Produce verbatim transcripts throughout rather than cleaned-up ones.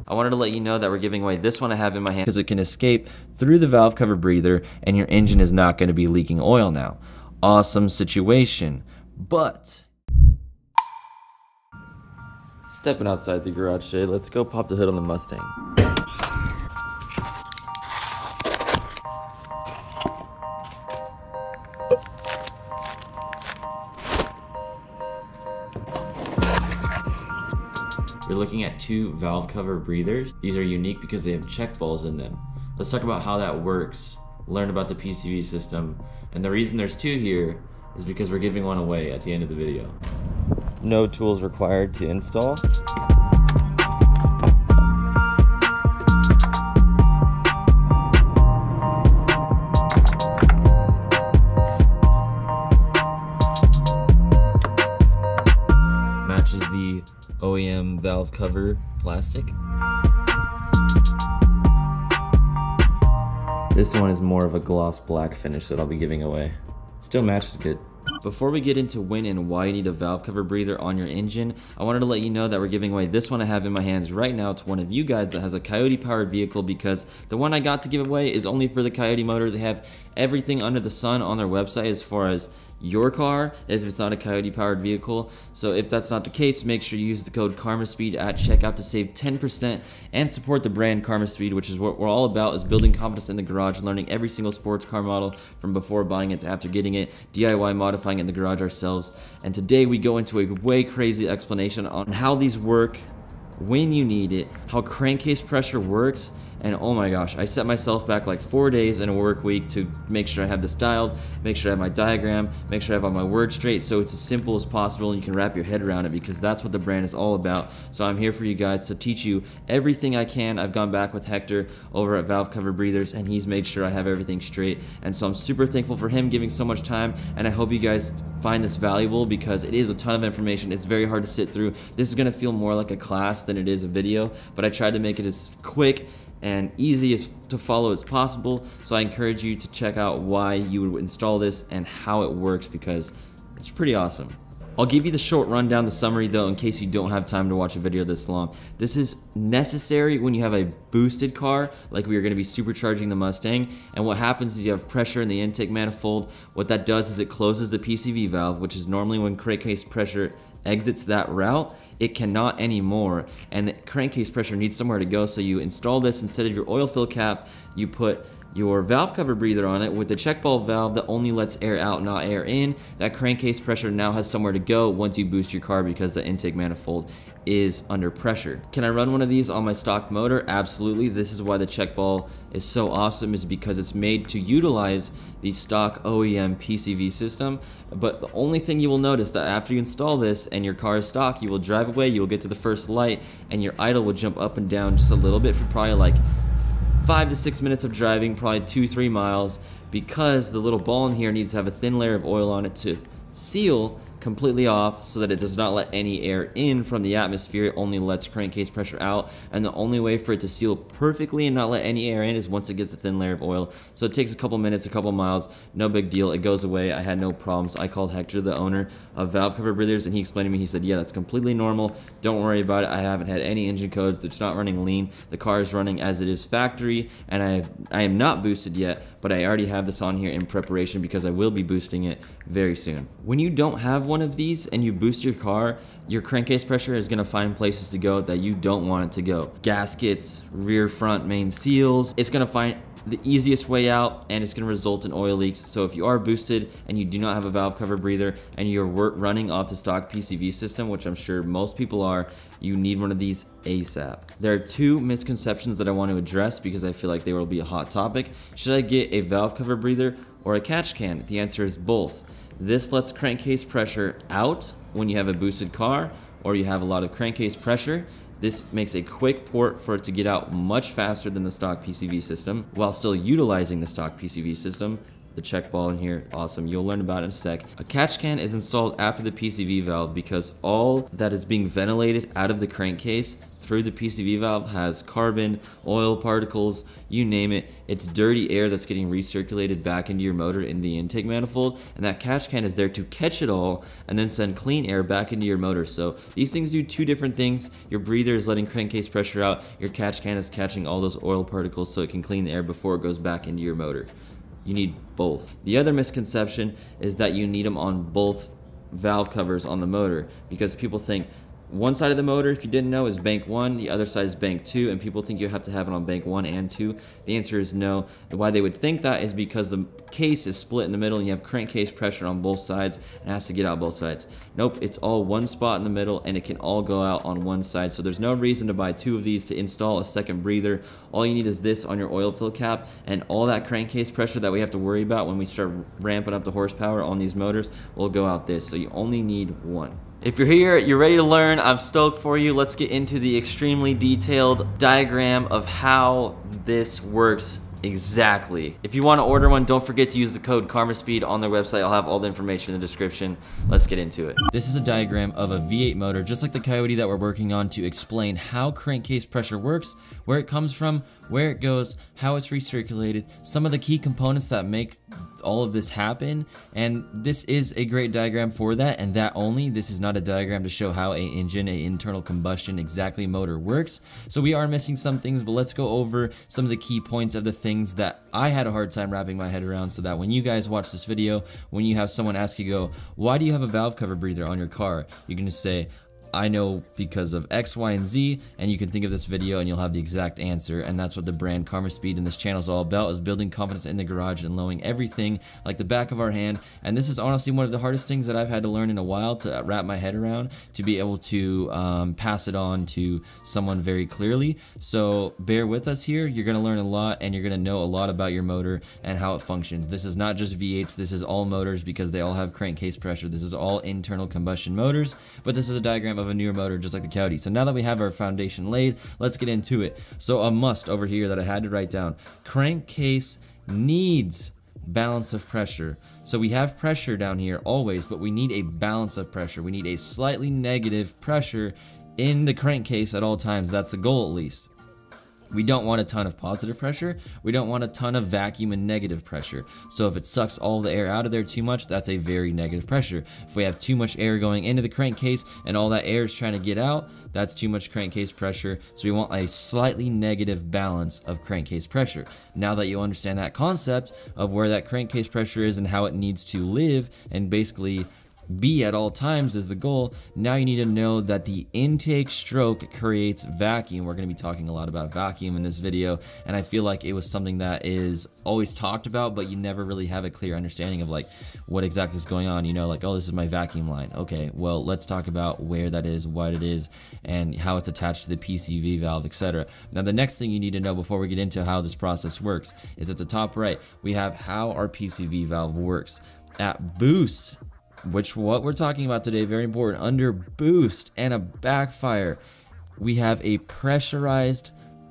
I wanted to let you know that we're giving away this one I have in my hand because it can escape through the valve cover breather and your engine is not going to be leaking oil now. Awesome situation. But stepping outside the garage today, let's go pop the hood on the Mustang. We're looking at two valve cover breathers. These are unique because they have check balls in them. Let's talk about how that works, learn about the P C V system, and the reason there's two here is because we're giving one away at the end of the video. No tools required to install. Matches the O E M valve cover plastic. This one is more of a gloss black finish that I'll be giving away. Still matches good. Before we get into when and why you need a valve cover breather on your engine, I wanted to let you know that we're giving away this one I have in my hands right now to one of you guys that has a Coyote powered vehicle, because the one I got to give away is only for the Coyote motor. They have everything under the sun on their website as far as your car if it's not a Coyote powered vehicle. So if that's not the case, make sure you use the code KarmaSpeed at checkout to save ten percent and support the brand KarmaSpeed, which is what we're all about, is building confidence in the garage, learning every single sports car model from before buying it to after getting it, D I Y modifying it in the garage ourselves. And today we go into a way crazy explanation on how these work, when you need it, how crankcase pressure works, and oh my gosh, I set myself back like four days in a work week to make sure I have this dialed, make sure I have my diagram, make sure I have all my words straight, so it's as simple as possible and you can wrap your head around it, because that's what the brand is all about. So I'm here for you guys to teach you everything I can. I've gone back with Hector over at Valve Cover Breathers and he's made sure I have everything straight, and so I'm super thankful for him giving so much time, and I hope you guys find this valuable because it is a ton of information. It's very hard to sit through. This is gonna feel more like a class than it is a video, but I tried to make it as quick and easy as to follow as possible. So I encourage you to check out why you would install this and how it works, because it's pretty awesome. I'll give you the short rundown, the summary though, in case you don't have time to watch a video this long. This is necessary when you have a boosted car, like we are gonna be supercharging the Mustang, and what happens is you have pressure in the intake manifold. What that does is it closes the P C V valve, which is normally when crankcase pressure exits that route. It cannot anymore, and the crankcase pressure needs somewhere to go, so you install this. Instead of your oil fill cap, you put your valve cover breather on it with the check valve valve that only lets air out, not air in. That crankcase pressure now has somewhere to go once you boost your car, because the intake manifold is under pressure. Can I run one of these on my stock motor? Absolutely. This is why the check ball is so awesome, is because it's made to utilize the stock O E M P C V system. But the only thing you will notice that after you install this and your car is stock, you will drive away, you will get to the first light, and your idle will jump up and down just a little bit for probably like five to six minutes of driving, probably two, three miles, because the little ball in here needs to have a thin layer of oil on it to seal completely off so that it does not let any air in from the atmosphere. It only lets crankcase pressure out, and the only way for it to seal perfectly and not let any air in is once it gets a thin layer of oil. So it takes a couple minutes, a couple miles, no big deal. It goes away. I had no problems. I called Hector, the owner of Valve Cover Breathers, and he explained to me, he said, yeah, that's completely normal. Don't worry about it. I haven't had any engine codes. It's not running lean. The car is running as it is factory, and I, I am not boosted yet, but I already have this on here in preparation because I will be boosting it very soon. When you don't have one of these and you boost your car, your crankcase pressure is gonna find places to go that you don't want it to go. Gaskets, rear front main seals. It's gonna find the easiest way out, and it's gonna result in oil leaks. So if you are boosted and you do not have a valve cover breather and you're running off the stock P C V system, which I'm sure most people are, you need one of these ASAP. There are two misconceptions that I want to address because I feel like they will be a hot topic. Should I get a valve cover breather or a catch can? The answer is both. This lets crankcase pressure out when you have a boosted car or you have a lot of crankcase pressure. This makes a quick port for it to get out much faster than the stock P C V system while still utilizing the stock P C V system. the check ball in here. Awesome. You'll learn about it in a sec. A catch can is installed after the P C V valve because all that is being ventilated out of the crankcase through the P C V valve has carbon, oil particles, you name it. It's dirty air that's getting recirculated back into your motor in the intake manifold, and that catch can is there to catch it all and then send clean air back into your motor. So these things do two different things. Your breather is letting crankcase pressure out. Your catch can is catching all those oil particles so it can clean the air before it goes back into your motor. You need both. The other misconception is that you need them on both valve covers on the motor, because people think one side of the motor, if you didn't know, is bank one, the other side is bank two, and people think you have to have it on bank one and two. The answer is no. And why they would think that is because the case is split in the middle and you have crankcase pressure on both sides and it has to get out both sides. Nope, it's all one spot in the middle and it can all go out on one side. So there's no reason to buy two of these to install a second breather. All you need is this on your oil fill cap, and all that crankcase pressure that we have to worry about when we start ramping up the horsepower on these motors will go out this. So you only need one. If you're here, you're ready to learn, I'm stoked for you. Let's get into the extremely detailed diagram of how this works exactly. If you want to order one, don't forget to use the code KarmaSpeed on their website. I'll have all the information in the description. Let's get into it. This is a diagram of a V eight motor, just like the Coyote that we're working on, to explain how crankcase pressure works, where it comes from, where it goes, how it's recirculated, some of the key components that make all of this happen. And this is a great diagram for that, and that only. This is not a diagram to show how a engine, a internal combustion exactly motor works. So we are missing some things, but let's go over some of the key points of the things that I had a hard time wrapping my head around, so that when you guys watch this video, when you have someone ask you, go, why do you have a valve cover breather on your car? You're gonna say, I know because of X, Y, and Z, and you can think of this video and you'll have the exact answer. And that's what the brand KarmaSpeed and this channel is all about, is building confidence in the garage and knowing everything like the back of our hand. And this is honestly one of the hardest things that I've had to learn in a while to wrap my head around, to be able to um, pass it on to someone very clearly. So bear with us here. You're going to learn a lot, and you're going to know a lot about your motor and how it functions. This is not just V eights, this is all motors, because they all have crankcase pressure. This is all internal combustion motors, but this is a diagram of of a newer motor, just like the Coyote. So now that we have our foundation laid, let's get into it. So a must over here that I had to write down: crankcase needs balance of pressure. So we have pressure down here always, but we need a balance of pressure. We need a slightly negative pressure in the crankcase at all times. That's the goal, at least. We don't want a ton of positive pressure. We don't want a ton of vacuum and negative pressure. So if it sucks all the air out of there too much, that's a very negative pressure. If we have too much air going into the crankcase and all that air is trying to get out, that's too much crankcase pressure. So we want a slightly negative balance of crankcase pressure. Now that you understand that concept of where that crankcase pressure is and how it needs to live and basically be at all times is the goal, now you need to know that the intake stroke creates vacuum. We're going to be talking a lot about vacuum in this video, and I feel like it was something that is always talked about, but you never really have a clear understanding of like what exactly is going on. You know, like, oh, this is my vacuum line. Okay, well, let's talk about where that is, what it is, and how it's attached to the P C V valve, et cetera. Now, the next thing you need to know before we get into how this process works is at the top right, we have how our P C V valve works. At boost, which what we're talking about today, very important, under boost and a backfire, we have a pressurized,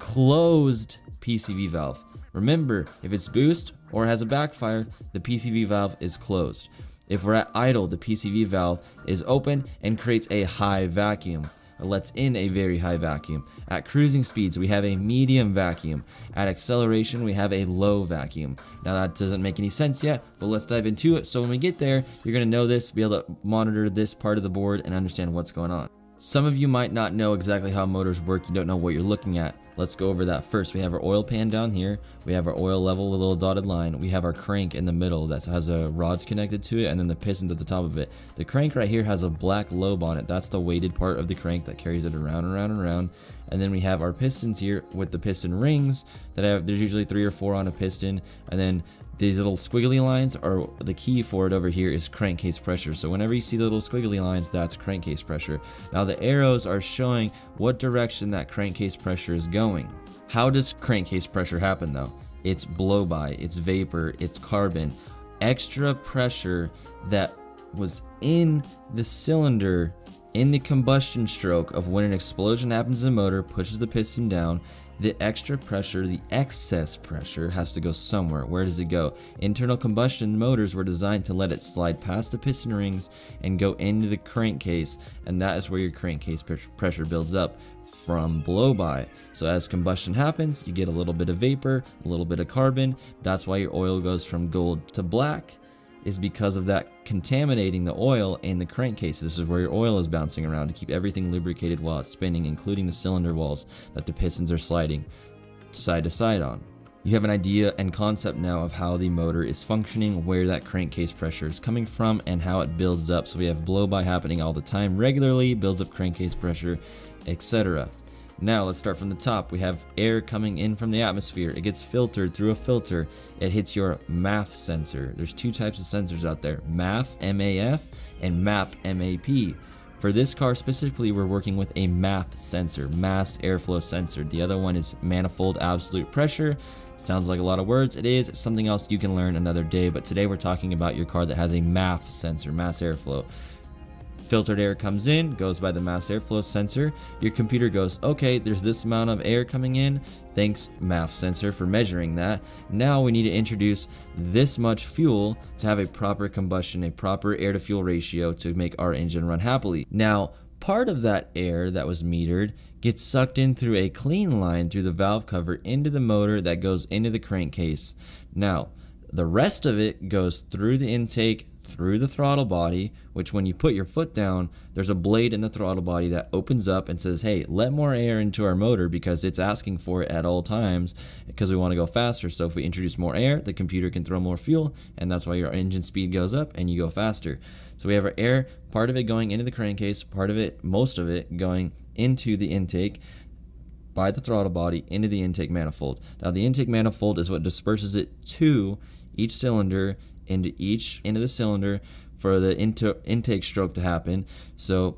closed P C V valve. Remember, if it's boost or has a backfire, the P C V valve is closed. If we're at idle, the P C V valve is open and creates a high vacuum. It lets in a very high vacuum. At cruising speeds, we have a medium vacuum. At acceleration, we have a low vacuum. Now that doesn't make any sense yet, but let's dive into it. So when we get there, you're gonna know this, be able to monitor this part of the board and understand what's going on. Some of you might not know exactly how motors work. You don't know what you're looking at. Let's go over that first. We have our oil pan down here. We have our oil level with a little dotted line. We have our crank in the middle that has a rods connected to it, and then the pistons at the top of it. The crank right here has a black lobe on it. That's the weighted part of the crank that carries it around and around and around. And then we have our pistons here with the piston rings that have, there's usually three or four on a piston. And then these little squiggly lines are the key for it over here is crankcase pressure. So whenever you see the little squiggly lines, that's crankcase pressure. Now the arrows are showing what direction that crankcase pressure is going. How does crankcase pressure happen though? It's blow by, it's vapor, it's carbon. Extra pressure that was in the cylinder in the combustion stroke of when an explosion happens in the motor, pushes the piston down. The extra pressure, the excess pressure, has to go somewhere. Where does it go? Internal combustion motors were designed to let it slide past the piston rings and go into the crankcase, and that is where your crankcase pressure builds up from blow-by. So as combustion happens, you get a little bit of vapor, a little bit of carbon. That's why your oil goes from gold to black, is because of that contaminating the oil in the crankcase. This is where your oil is bouncing around to keep everything lubricated while it's spinning, including the cylinder walls that the pistons are sliding side to side on. You have an idea and concept now of how the motor is functioning, where that crankcase pressure is coming from, and how it builds up. So we have blow-by happening all the time, regularly, builds up crankcase pressure, et cetera. Now let's start from the top. We have air coming in from the atmosphere. It gets filtered through a filter. It hits your M A F sensor. There's two types of sensors out there, M A F, M A F, and M A P, M A P. For this car specifically, we're working with a M A F sensor, mass airflow sensor. The other one is manifold absolute pressure. Sounds like a lot of words. It is. It's something else you can learn another day, but today we're talking about your car that has a M A F sensor, mass airflow. Filtered air comes in, goes by the mass airflow sensor. Your computer goes, okay, there's this amount of air coming in. Thanks, M A F sensor, for measuring that. Now we need to introduce this much fuel to have a proper combustion, a proper air to fuel ratio to make our engine run happily. Now, part of that air that was metered gets sucked in through a clean line through the valve cover into the motor that goes into the crankcase. Now, the rest of it goes through the intake, through the throttle body, which when you put your foot down, there's a blade in the throttle body that opens up and says, hey, let more air into our motor because it's asking for it at all times because we want to go faster. So if we introduce more air, the computer can throw more fuel, and that's why your engine speed goes up and you go faster. So we have our air, part of it going into the crankcase, part of it, most of it going into the intake by the throttle body into the intake manifold. Now the intake manifold is what disperses it to each cylinder, into each into the cylinder for the into, intake stroke to happen. So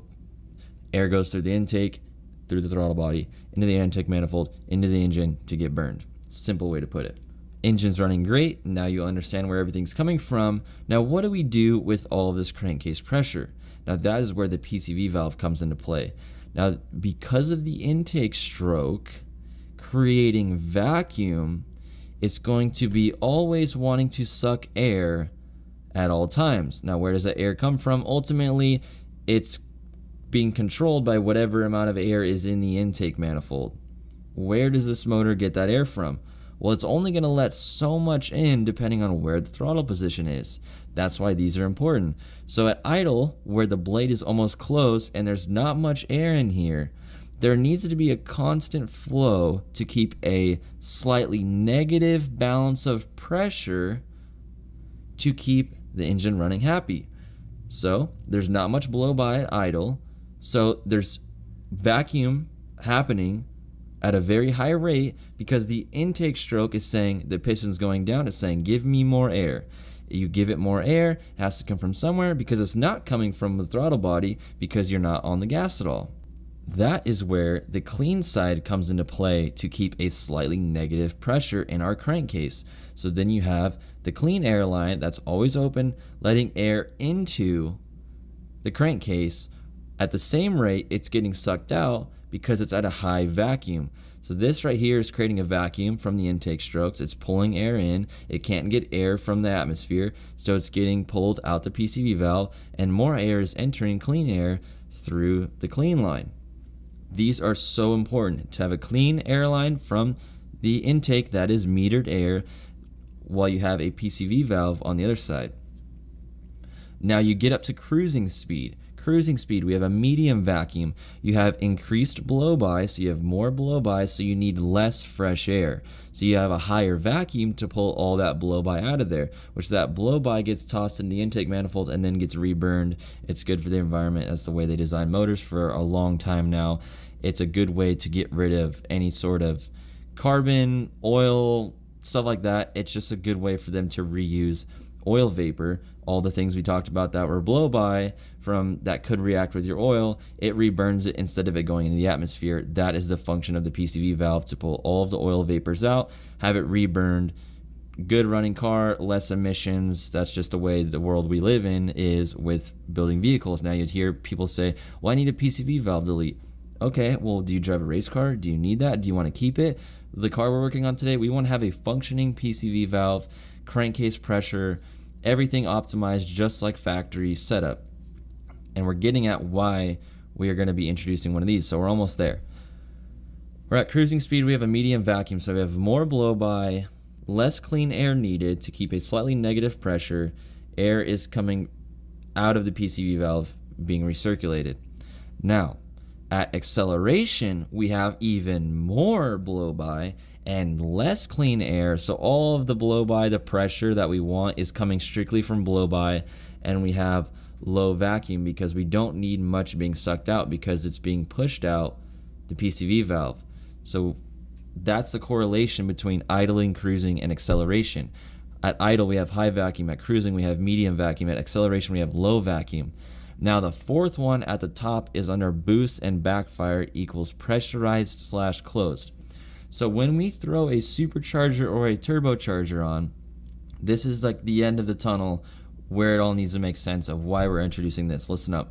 air goes through the intake, through the throttle body, into the intake manifold, into the engine to get burned. Simple way to put it. Engine's running great. Now you understand where everything's coming from. Now what do we do with all of this crankcase pressure? Now that is where the P C V valve comes into play. Now because of the intake stroke creating vacuum, it's going to be always wanting to suck air at all times. Now, where does that air come from? Ultimately, it's being controlled by whatever amount of air is in the intake manifold. Where does this motor get that air from? Well, it's only going to let so much in depending on where the throttle position is. That's why these are important. So at idle, where the blade is almost closed and there's not much air in here, there needs to be a constant flow to keep a slightly negative balance of pressure to keep the engine running happy. So there's not much blow-by at idle, so there's vacuum happening at a very high rate because the intake stroke is saying, the piston's going down, it's saying give me more air. You give it more air, it has to come from somewhere because it's not coming from the throttle body because you're not on the gas at all. That is where the clean side comes into play to keep a slightly negative pressure in our crankcase. So then you have the clean air line that's always open, letting air into the crankcase. At the same rate, it's getting sucked out because it's at a high vacuum. So this right here is creating a vacuum from the intake strokes. It's pulling air in. It can't get air from the atmosphere, so it's getting pulled out the P C V valve, and more air is entering clean air through the clean line. These are so important to have a clean airline from the intake that is metered air while you have a P C V valve on the other side. Now you get up to cruising speed. Cruising speed, we have a medium vacuum. You have increased blow-by, so you have more blow-by, so you need less fresh air. So you have a higher vacuum to pull all that blow-by out of there, which that blow-by gets tossed in the intake manifold and then gets reburned. It's good for the environment. That's the way they design motors for a long time now. It's a good way to get rid of any sort of carbon, oil, stuff like that. It's just a good way for them to reuse oil vapor, all the things we talked about that were blow-by from that could react with your oil, it reburns it instead of it going into the atmosphere. That is the function of the P C V valve, to pull all of the oil vapors out, have it reburned. Good running car, less emissions. That's just the way the world we live in is with building vehicles. Now you'd hear people say, well, I need a P C V valve delete. Okay, well, do you drive a race car? Do you need that? Do you want to keep it? The car we're working on today, we want to have a functioning P C V valve, crankcase pressure, everything optimized just like factory setup. And we're getting at why we are going to be introducing one of these. So we're almost there. We're at cruising speed. We have a medium vacuum. So we have more blow-by, less clean air needed to keep a slightly negative pressure. Air is coming out of the P C V valve being recirculated. Now, at acceleration, we have even more blow-by and less clean air. So all of the blow-by, the pressure that we want is coming strictly from blow-by, and we have low vacuum because we don't need much being sucked out because it's being pushed out the P C V valve. So that's the correlation between idling, cruising, and acceleration. At idle, we have high vacuum. At cruising, we have medium vacuum. At acceleration, we have low vacuum. Now, the fourth one at the top is under boost and backfire equals pressurized slash closed. So when we throw a supercharger or a turbocharger on, this is like the end of the tunnel where it all needs to make sense of why we're introducing this. Listen up.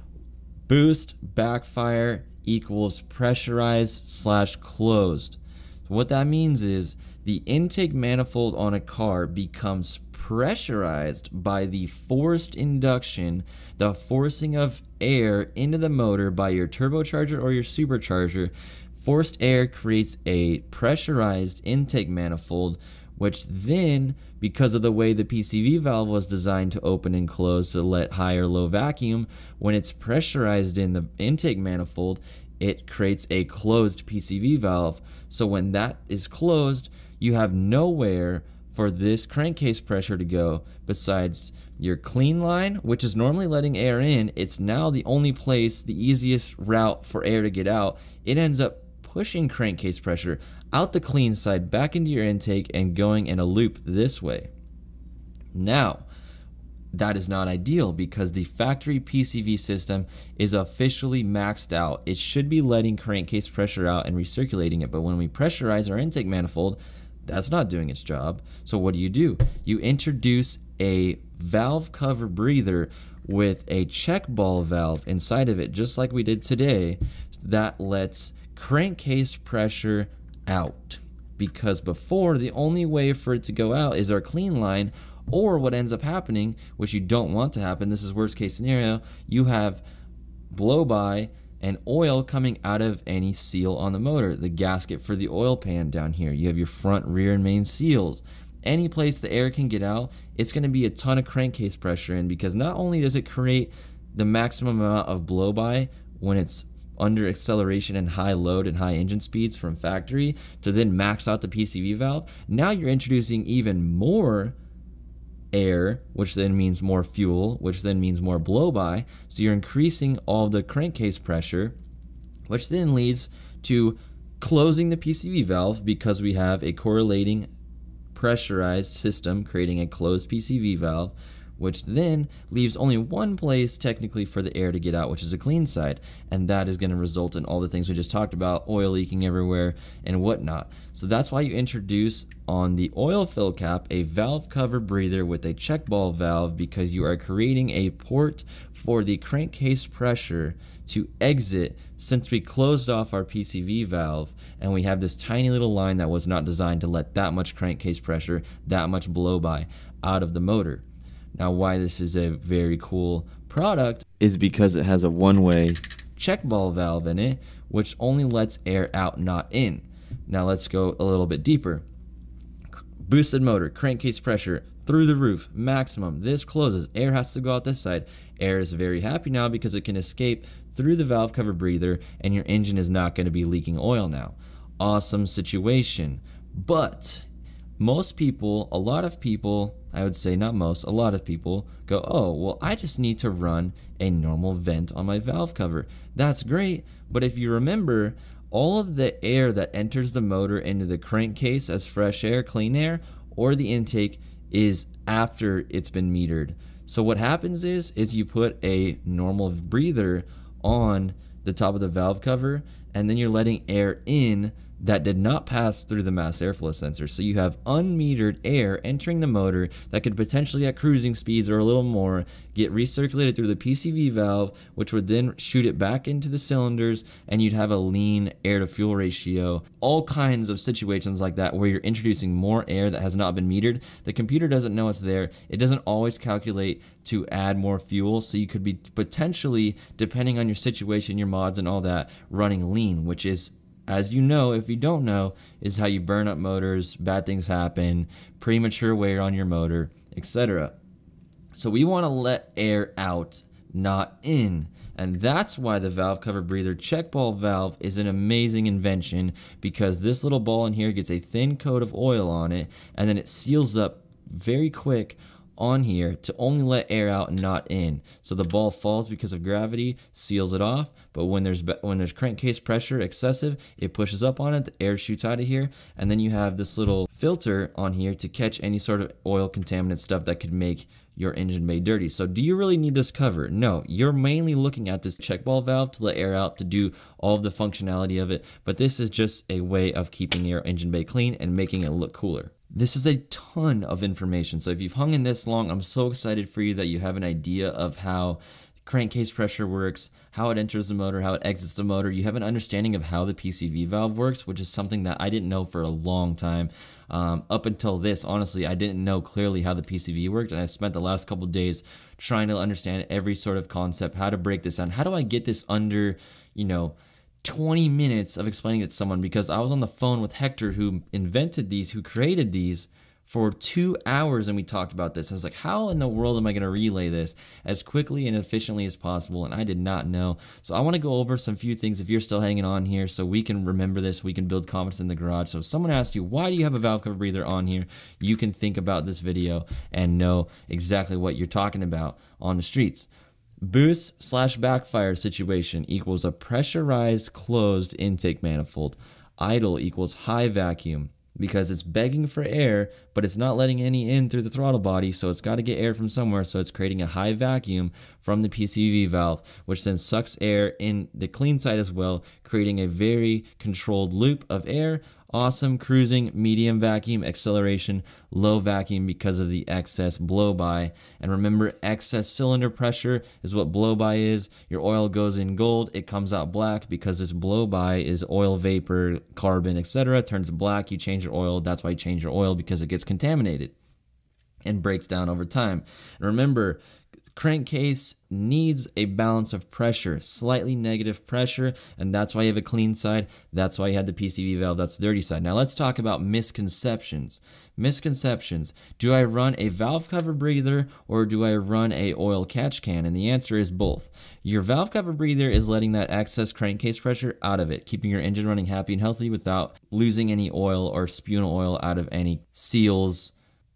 Boost, backfire equals pressurized slash closed. So what that means is the intake manifold on a car becomes pressurized by the forced induction, the forcing of air into the motor by your turbocharger or your supercharger. Forced air creates a pressurized intake manifold, which then, because of the way the P C V valve was designed to open and close to let high or low vacuum, when it's pressurized in the intake manifold, it creates a closed P C V valve. So when that is closed, you have nowhere for this crankcase pressure to go besides your clean line, which is normally letting air in. It's now the only place, the easiest route for air to get out. It ends up pushing crankcase pressure out the clean side back into your intake and going in a loop this way. Now, that is not ideal because the factory P C V system is officially maxed out. It should be letting crankcase pressure out and recirculating it, but when we pressurize our intake manifold, that's not doing its job. So what do you do? You introduce a valve cover breather with a check ball valve inside of it, just like we did today, that lets crankcase pressure out. Because before, the only way for it to go out is our clean line, or what ends up happening, which you don't want to happen, this is worst case scenario, you have blow by and oil coming out of any seal on the motor. The gasket for the oil pan down here. You have your front, rear, and main seals. Any place the air can get out, it's going to be a ton of crankcase pressure in, because not only does it create the maximum amount of blow-by when it's under acceleration and high load and high engine speeds from factory to then max out the P C V valve, now you're introducing even more air, which then means more fuel, which then means more blow-by. So you're increasing all the crankcase pressure, which then leads to closing the P C V valve because we have a correlating pressurized system creating a closed P C V valve, which then leaves only one place technically for the air to get out, which is the clean side, and that is going to result in all the things we just talked about, oil leaking everywhere and whatnot. So that's why you introduce on the oil fill cap a valve cover breather with a check ball valve, because you are creating a port for the crankcase pressure to exit, since we closed off our P C V valve and we have this tiny little line that was not designed to let that much crankcase pressure, that much blow by out of the motor. Now, why this is a very cool product is because it has a one-way check ball valve in it, which only lets air out, not in. Now let's go a little bit deeper. Boosted motor, crankcase pressure through the roof, maximum. This closes, air has to go out this side. Air is very happy now because it can escape through the valve cover breather, and your engine is not going to be leaking oil now. Awesome situation. But most people, a lot of people, I would say not most, a lot of people go, oh, well, I just need to run a normal vent on my valve cover. That's great, but if you remember, all of the air that enters the motor into the crankcase as fresh air, clean air, or the intake is after it's been metered. So what happens is, is you put a normal breather on the top of the valve cover, and then you're letting air in that did not pass through the mass airflow sensor. So you have unmetered air entering the motor that could potentially at cruising speeds or a little more get recirculated through the P C V valve, which would then shoot it back into the cylinders, and you'd have a lean air to fuel ratio. All kinds of situations like that where you're introducing more air that has not been metered. The computer doesn't know it's there. It doesn't always calculate to add more fuel, so you could be potentially, depending on your situation, your mods and all that, running lean, which is, as you know, if you don't know, is how you burn up motors, bad things happen, premature wear on your motor, et cetera. So we want to let air out, not in. And that's why the valve cover breather check ball valve is an amazing invention, because this little ball in here gets a thin coat of oil on it, and then it seals up very quick on here to only let air out and not in. So the ball falls because of gravity, seals it off, but when there's when there's crankcase pressure excessive, it pushes up on it, the air shoots out of here, and then you have this little filter on here to catch any sort of oil contaminant stuff that could make your engine bay dirty. So do you really need this cover? No, you're mainly looking at this check ball valve to let air out, to do all of the functionality of it, but this is just a way of keeping your engine bay clean and making it look cooler. This is a ton of information, so if you've hung in this long, I'm so excited for you that you have an idea of how crankcase pressure works, how it enters the motor, how it exits the motor. You have an understanding of how the P C V valve works, which is something that I didn't know for a long time. Um, up until this, honestly, I didn't know clearly how the P C V worked, and I spent the last couple of days trying to understand every sort of concept, how to break this down. How do I get this under, you know, twenty minutes of explaining it to someone, because I was on the phone with Hector, who invented these, who created these, for two hours, and we talked about this. I was like, how in the world am I going to relay this as quickly and efficiently as possible? And I did not know. So I want to go over some few things if you're still hanging on here, so we can remember this, we can build confidence in the garage. So if someone asks you, why do you have a valve cover breather on here, you can think about this video and know exactly what you're talking about on the streets. Boost slash backfire situation equals a pressurized closed intake manifold. Idle equals high vacuum, because it's begging for air, but it's not letting any in through the throttle body, so it's got to get air from somewhere, so it's creating a high vacuum from the P C V valve, which then sucks air in the clean side as well, creating a very controlled loop of air. Awesome cruising, medium vacuum, acceleration, low vacuum because of the excess blow-by. And remember, excess cylinder pressure is what blow-by is. Your oil goes in gold, it comes out black because this blow-by is oil vapor, carbon, et cetera. It turns black, you change your oil. That's why you change your oil, because it gets contaminated and breaks down over time. And remember, crankcase needs a balance of pressure, slightly negative pressure, and that's why you have a clean side. That's why you had the P C V valve, that's the dirty side. Now let's talk about misconceptions. Misconceptions. Do I run a valve cover breather or do I run a oil catch can? And the answer is both. Your valve cover breather is letting that excess crankcase pressure out of it, keeping your engine running happy and healthy without losing any oil or spewing oil out of any seals,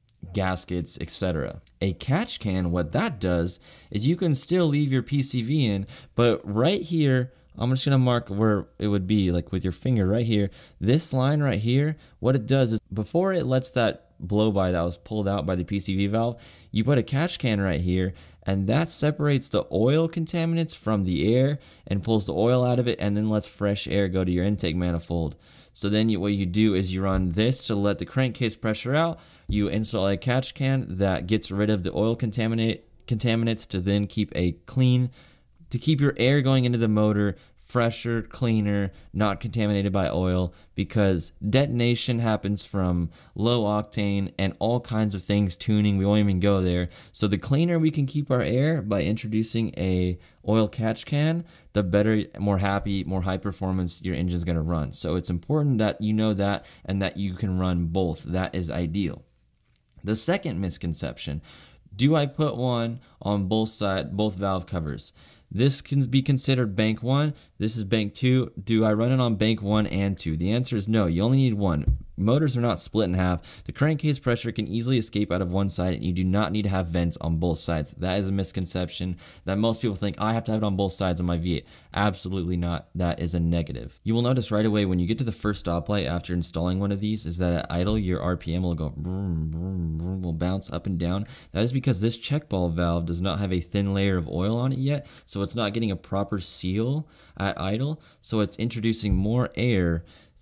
gaskets, et cetera. A catch can, what that does is you can still leave your P C V in, but right here, I'm just gonna mark where it would be, like with your finger right here. This line right here, what it does is before it lets that blow by that was pulled out by the P C V valve, you put a catch can right here, and that separates the oil contaminants from the air and pulls the oil out of it, and then lets fresh air go to your intake manifold. So then you, what you do is you run this to let the crankcase pressure out. You install a catch can that gets rid of the oil contaminate contaminants to then keep a clean, to keep your air going into the motor fresher, cleaner, not contaminated by oil, because detonation happens from low octane and all kinds of things, tuning, we won't even go there. So the cleaner we can keep our air by introducing a oil catch can, the better, more happy, more high performance your engine's gonna run. So it's important that you know that and that you can run both. That is ideal. The second misconception, do I put one on both side, both valve covers? This can be considered bank one. This is bank two. Do I run it on bank one and two? The answer is no. You only need one. Motors are not split in half. The crankcase pressure can easily escape out of one side, and you do not need to have vents on both sides. That is a misconception that most people think, I have to have it on both sides of my V eight. Absolutely not. That is a negative. You will notice right away when you get to the first stoplight after installing one of these is that at idle, your R P M will go vroom, vroom, vroom, will bounce up and down. That is because this check ball valve does not have a thin layer of oil on it yet, so it's not getting a proper seal at idle, so it's introducing more air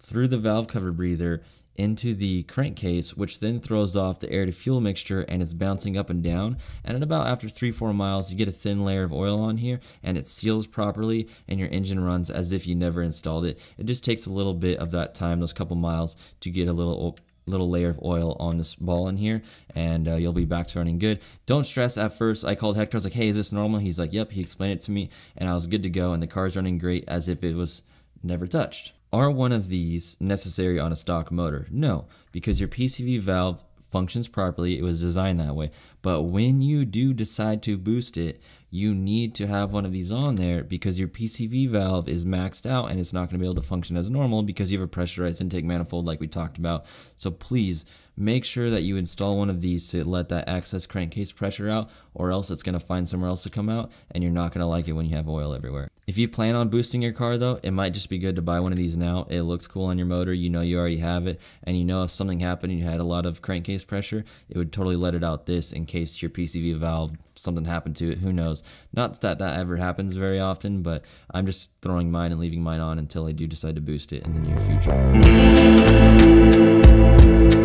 through the valve cover breather into the crankcase, which then throws off the air to fuel mixture, and it's bouncing up and down. And at about after three, four miles, you get a thin layer of oil on here, and it seals properly, and your engine runs as if you never installed it. It just takes a little bit of that time, those couple miles, to get a little little layer of oil on this ball in here, and uh, you'll be back to running good. Don't stress at first. I called Hector. I was like, hey, is this normal? He's like, yep. He explained it to me, and I was good to go, and the car's running great as if it was never touched. Are one of these necessary on a stock motor? No, because your P C V valve functions properly. It was designed that way. But when you do decide to boost it, you need to have one of these on there, because your P C V valve is maxed out and it's not going to be able to function as normal because you have a pressurized intake manifold like we talked about. So please make sure that you install one of these to let that excess crankcase pressure out, or else it's going to find somewhere else to come out and you're not going to like it when you have oil everywhere. If you plan on boosting your car though, it might just be good to buy one of these now. It looks cool on your motor, you know you already have it, and you know if something happened and you had a lot of crankcase pressure, it would totally let it out this in case your P C V valve, something happened to it, who knows. Not that that ever happens very often, but I'm just throwing mine and leaving mine on until I do decide to boost it in the near future.